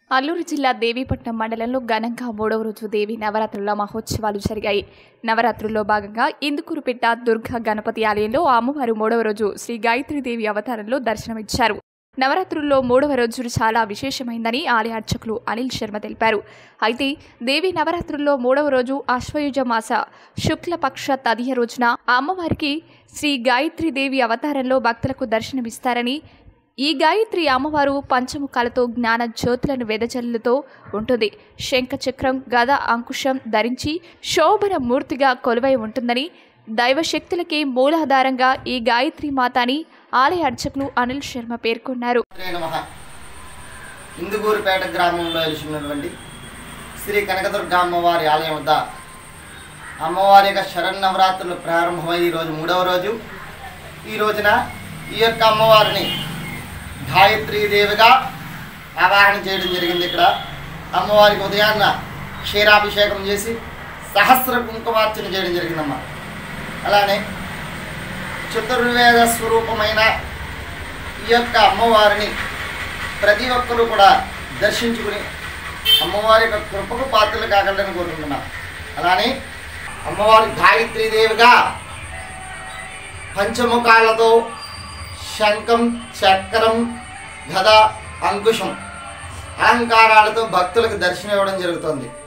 అల్లూరు జిల్లా దేవీపట్నం మండలంలో ఘనంగా 3వ రోజు దేవి నవరాత్రుల మహోత్సవాలు జరిగాయి. నవరాత్రుల్లో భాగంగా ఇందుకూరుపేట దుర్గా గణపతి ఆలయంలో అమ్మవారు 3వ రోజు శ్రీ గాయత్రీదేవి అవతారంలో దర్శనమిచ్చారు. నవరాత్రుల్లో 3వ రోజు చాలా విశేషమైందని ఆలయ అర్చకులు అనిల్ శర్మ తెలిపారు. అయితే దేవి నవరాత్రుల్లో 3వ రోజు ఆశ్వయుజ మాస శుక్లపక్ష తదియ రోజున అమ్మవారికి శ్రీ గాయత్రీదేవి అవతారంలో భక్తులకు దర్శనమిస్తారని, ఈ గాయత్రి అమ్మవారు పంచముఖాలతో జ్ఞాన జ్యోతులను వెదజల్లుతో ఉంటుంది. శంఖ చక్రం గద అంకుశం ధరించి శోభన మూర్తిగా కొలువై ఉంటుందని, దైవశక్తులకి మూలాధారంగా ఈ గాయత్రి మాతాని ఆలయ అర్చకులు అనిల్ శర్మ పేర్కొన్నారు. ఇందుకూరుపేట గ్రామంలో వెలిసినటువంటి శ్రీ కనకదుర్గా అమ్మవారి ఆలయం వద్ద అమ్మవారి యొక్క శరన్నవరాత్రులు ప్రారంభమై ఈరోజు 3వ రోజు. ఈ రోజున ఈ యొక్క అమ్మవారిని గాయత్రీదేవిగా ఆవాహన చేయడం జరిగింది. ఇక్కడ అమ్మవారికి ఉదయాన్న క్షీరాభిషేకం చేసి సహస్ర కుంకుమార్చన చేయడం జరిగిందమ్మా. అలానే చతుర్వేద స్వరూపమైన ఈ యొక్క అమ్మవారిని ప్రతి ఒక్కరూ కూడా దర్శించుకుని అమ్మవారి యొక్క కృపకు పాత్రలు కాగలని కోరుకుంటున్నాం. అలానే అమ్మవారి గాయత్రీదేవిగా పంచముఖాలతో శంఖం చక్రం గద అంకుశం అలంకారాలతో భక్తులకు దర్శనం ఇవ్వడం జరుగుతుంది.